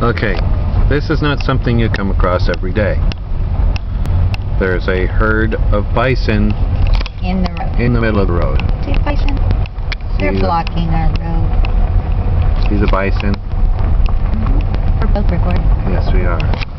Okay, this is not something you come across every day. There's a herd of bison in the road. In the middle of the road. See bison? They're blocking our road. See the bison? We're both recording. Yes, we are.